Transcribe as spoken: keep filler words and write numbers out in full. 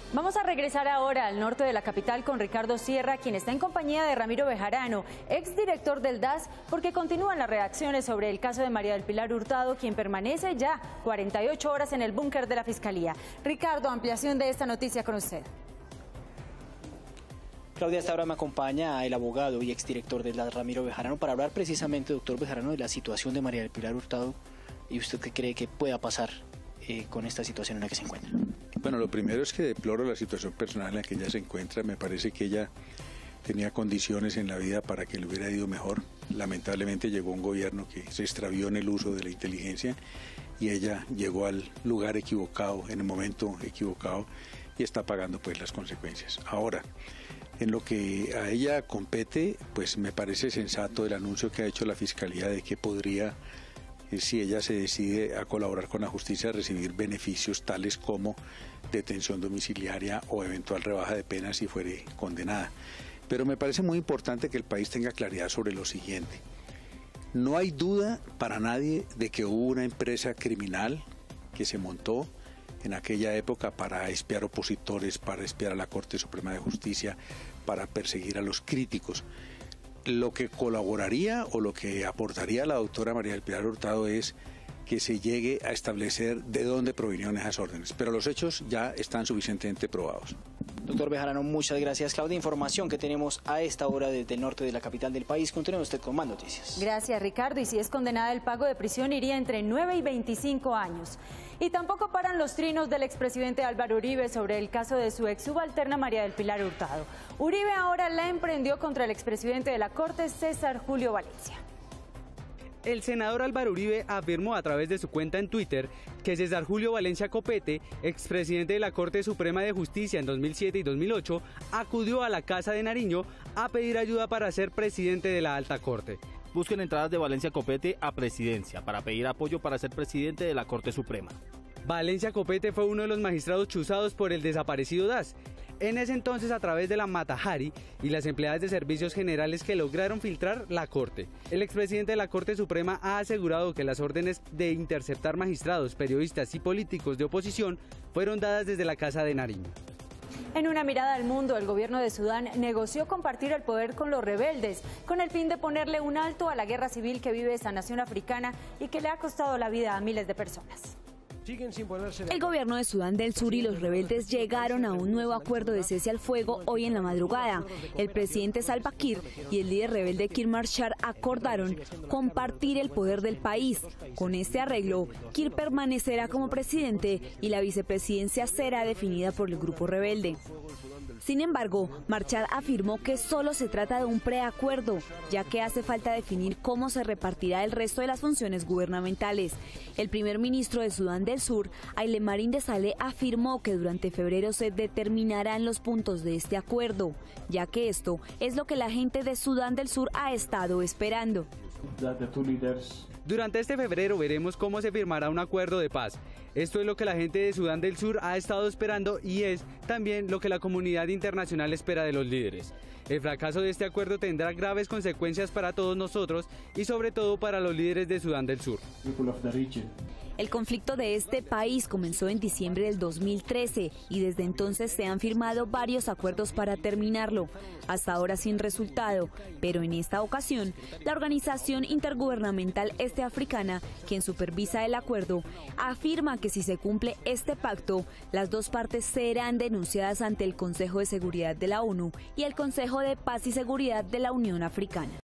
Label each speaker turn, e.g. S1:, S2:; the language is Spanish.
S1: Vamos a regresar ahora al norte de la capital con Ricardo Sierra, quien está en compañía de Ramiro Bejarano, exdirector del D A S, porque continúan las reacciones sobre el caso de María del Pilar Hurtado, quien permanece ya cuarenta y ocho horas en el búnker de la Fiscalía. Ricardo, ampliación de esta noticia con usted.
S2: Claudia, hasta ahora me acompaña el abogado y exdirector del D A S, Ramiro Bejarano, para hablar precisamente, doctor Bejarano, de la situación de María del Pilar Hurtado. ¿Y usted qué cree que pueda pasar eh, con esta situación en la que se encuentra?
S3: Bueno, lo primero es que deploro la situación personal en la que ella se encuentra. Me parece que ella tenía condiciones en la vida para que le hubiera ido mejor. Lamentablemente llegó un gobierno que se extravió en el uso de la inteligencia y ella llegó al lugar equivocado, en el momento equivocado, y está pagando pues las consecuencias. Ahora, en lo que a ella compete, pues me parece sensato el anuncio que ha hecho la Fiscalía de que podría, si ella se decide a colaborar con la justicia, recibir beneficios tales como detención domiciliaria o eventual rebaja de pena si fuere condenada. Pero me parece muy importante que el país tenga claridad sobre lo siguiente. No hay duda para nadie de que hubo una empresa criminal que se montó en aquella época para espiar opositores, para espiar a la Corte Suprema de Justicia, para perseguir a los críticos. Lo que colaboraría o lo que aportaría la doctora María del Pilar Hurtado es que se llegue a establecer de dónde provinieron esas órdenes, pero los hechos ya están suficientemente probados.
S2: Doctor Bejarano, muchas gracias. Claudia, información que tenemos a esta hora desde el norte de la capital del país. Continúe usted con más noticias.
S1: Gracias, Ricardo. Y si es condenada, el pago de prisión iría entre nueve y veinticinco años. Y tampoco paran los trinos del expresidente Álvaro Uribe sobre el caso de su ex subalterna María del Pilar Hurtado. Uribe ahora la emprendió contra el expresidente de la Corte, César Julio Valencia.
S4: El senador Álvaro Uribe afirmó a través de su cuenta en Twitter que César Julio Valencia Copete, expresidente de la Corte Suprema de Justicia en dos mil siete y dos mil ocho, acudió a la Casa de Nariño a pedir ayuda para ser presidente de la Alta Corte.
S5: Busquen entradas de Valencia Copete a presidencia para pedir apoyo para ser presidente de la Corte Suprema.
S4: Valencia Copete fue uno de los magistrados chuzados por el desaparecido D A S. En ese entonces, a través de la Matajari y las empleadas de servicios generales que lograron filtrar la Corte. El expresidente de la Corte Suprema ha asegurado que las órdenes de interceptar magistrados, periodistas y políticos de oposición fueron dadas desde la Casa de Nariño.
S1: En una mirada al mundo, el gobierno de Sudán negoció compartir el poder con los rebeldes, con el fin de ponerle un alto a la guerra civil que vive esta nación africana y que le ha costado la vida a miles de personas.
S6: El gobierno de Sudán del Sur y los rebeldes llegaron a un nuevo acuerdo de cese al fuego hoy en la madrugada. El presidente Salva Kiir y el líder rebelde Riek Machar acordaron compartir el poder del país. Con este arreglo, Kiir permanecerá como presidente y la vicepresidencia será definida por el grupo rebelde. Sin embargo, Machar afirmó que solo se trata de un preacuerdo, ya que hace falta definir cómo se repartirá el resto de las funciones gubernamentales. El primer ministro de Sudán del Sur, Haile Mariam Desalegn, afirmó que durante febrero se determinarán los puntos de este acuerdo, ya que esto es lo que la gente de Sudán del Sur ha estado esperando.
S4: Durante este febrero veremos cómo se firmará un acuerdo de paz. Esto es lo que la gente de Sudán del Sur ha estado esperando y es también lo que la comunidad internacional espera de los líderes. El fracaso de este acuerdo tendrá graves consecuencias para todos nosotros y sobre todo para los líderes de Sudán del Sur.
S6: El conflicto de este país comenzó en diciembre del dos mil trece y desde entonces se han firmado varios acuerdos para terminarlo, hasta ahora sin resultado, pero en esta ocasión la Organización Intergubernamental Este Africana, quien supervisa el acuerdo, afirma que si se cumple este pacto, las dos partes serán denunciadas ante el Consejo de Seguridad de la ONU y el Consejo de Paz y Seguridad de la Unión Africana.